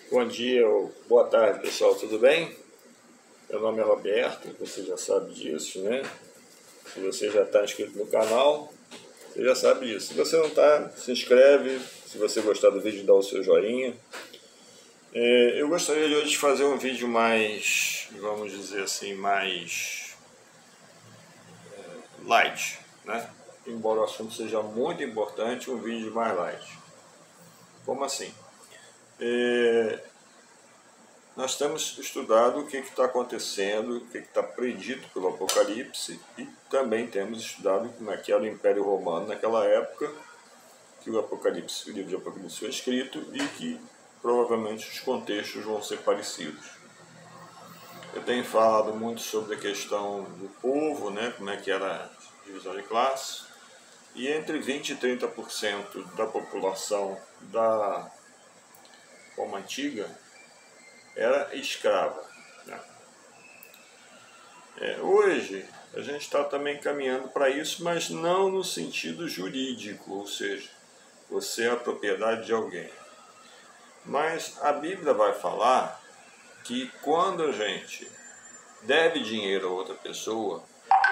Bom dia ou boa tarde, pessoal, tudo bem? Meu nome é Roberto, você já sabe disso, né? Se você já está inscrito no canal, você já sabe disso. Se você não está, se inscreve. Se você gostar do vídeo, dá o seu joinha. Eu gostaria de hoje fazer um vídeo mais, vamos dizer assim, mais light, né? Embora o assunto seja muito importante, um vídeo mais light. Como assim? Nós temos estudado o que está acontecendo, o que está predito pelo Apocalipse, e também temos estudado como é que era o Império Romano naquela época, que o livro de Apocalipse foi escrito e que provavelmente os contextos vão ser parecidos. Eu tenho falado muito sobre a questão do povo, né, como é que era a divisão de classe, e entre 20% e 30% da população da Roma Antiga era escrava. Né? Hoje a gente está também caminhando para isso, mas não no sentido jurídico, ou seja, você é a propriedade de alguém. Mas a Bíblia vai falar que quando a gente deve dinheiro a outra pessoa,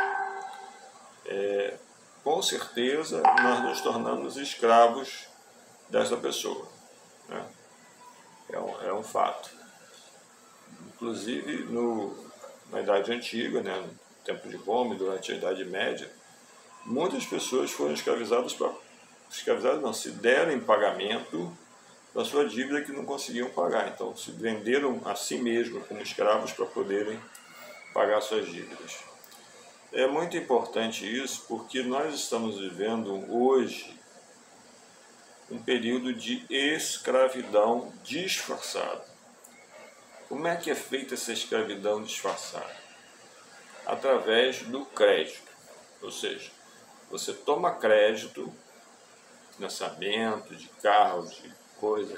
com certeza nós nos tornamos escravos dessa pessoa. Né? É um fato. Inclusive na Idade Antiga, né, no tempo de Roma, durante a Idade Média, muitas pessoas foram escravizadas não, se deram em pagamento da sua dívida que não conseguiam pagar. Então se venderam a si mesmos como escravos para poderem pagar suas dívidas. É muito importante isso porque nós estamos vivendo hoje um período de escravidão disfarçada. Como é que é feita essa escravidão disfarçada? Através do crédito. Ou seja, você toma crédito, financiamento de carro, de coisa,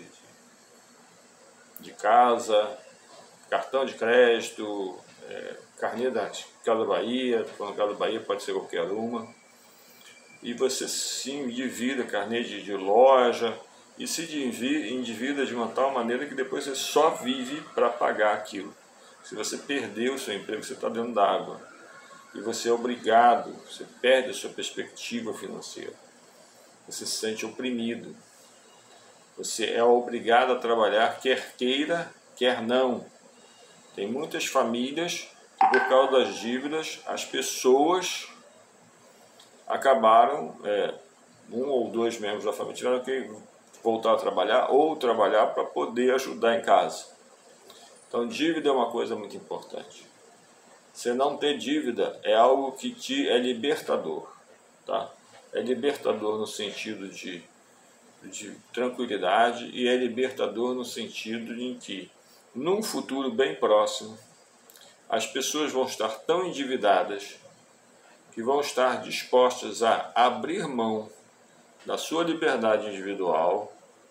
de casa, cartão de crédito, carnê da Casa Bahia, quando Casa Bahia pode ser qualquer uma, e você se endivida, carnê de loja, e se endivida de uma tal maneira que depois você só vive para pagar aquilo. Se você perder o seu emprego, você está dentro d'água. E você é obrigado, você perde a sua perspectiva financeira. Você se sente oprimido. Você é obrigado a trabalhar, quer queira, quer não. Tem muitas famílias que, por causa das dívidas, as pessoas acabaram, um ou dois membros da família tiveram que voltar a trabalhar ou trabalhar para poder ajudar em casa. Então, dívida é uma coisa muito importante. Você não ter dívida é algo que é libertador. Tá? É libertador no sentido de tranquilidade e é libertador no sentido em que, num futuro bem próximo, as pessoas vão estar tão endividadas que vão estar dispostas a abrir mão da sua liberdade individual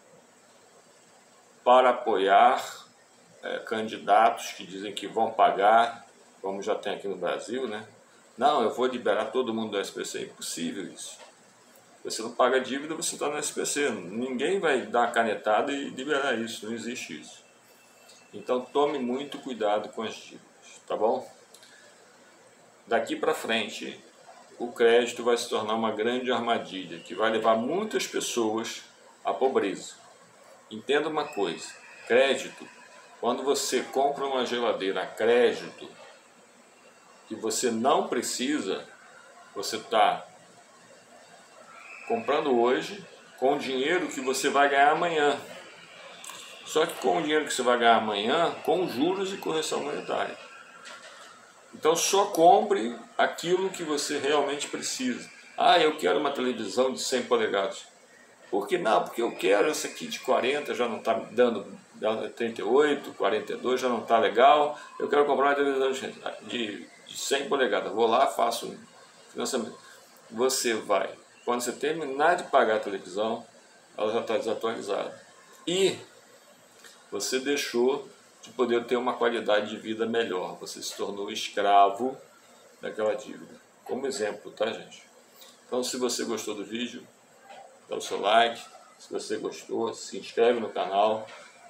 para apoiar candidatos que dizem que vão pagar, como já tem aqui no Brasil, né? Não, eu vou liberar todo mundo do SPC. É impossível isso. Você não paga dívida, você está no SPC. Ninguém vai dar a canetada e liberar isso, não existe isso. Então tome muito cuidado com as dívidas, tá bom? Daqui para frente, o crédito vai se tornar uma grande armadilha que vai levar muitas pessoas à pobreza. Entenda uma coisa, crédito, quando você compra uma geladeira a crédito que você não precisa, você está comprando hoje com o dinheiro que você vai ganhar amanhã. Só que com o dinheiro que você vai ganhar amanhã, com juros e correção monetária. Então só compre aquilo que você realmente precisa. Ah, eu quero uma televisão de 100 polegadas. Por que não? Porque eu quero essa aqui de 40, já não está me dando 38, 42, já não está legal. Eu quero comprar uma televisão de 100 polegadas. Vou lá, faço um financiamento. Você vai, quando você terminar de pagar a televisão, ela já está desatualizada. E você deixou de poder ter uma qualidade de vida melhor. Você se tornou escravo daquela dívida. Como exemplo, tá, gente? Então, se você gostou do vídeo, dá o seu like. Se você gostou, se inscreve no canal.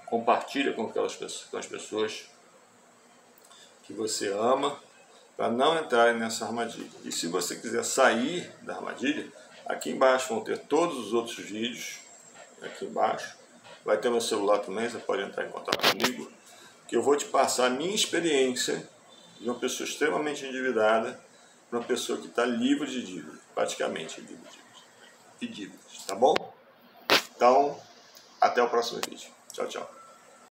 compartilha com as pessoas que você ama, para não entrarem nessa armadilha. E se você quiser sair da armadilha, aqui embaixo vão ter todos os outros vídeos, aqui embaixo, vai ter meu celular também, você pode entrar em contato comigo, que eu vou te passar a minha experiência de uma pessoa extremamente endividada para uma pessoa que está livre de dívida, praticamente livre de dívidas, tá bom? Então, até o próximo vídeo. Tchau, tchau.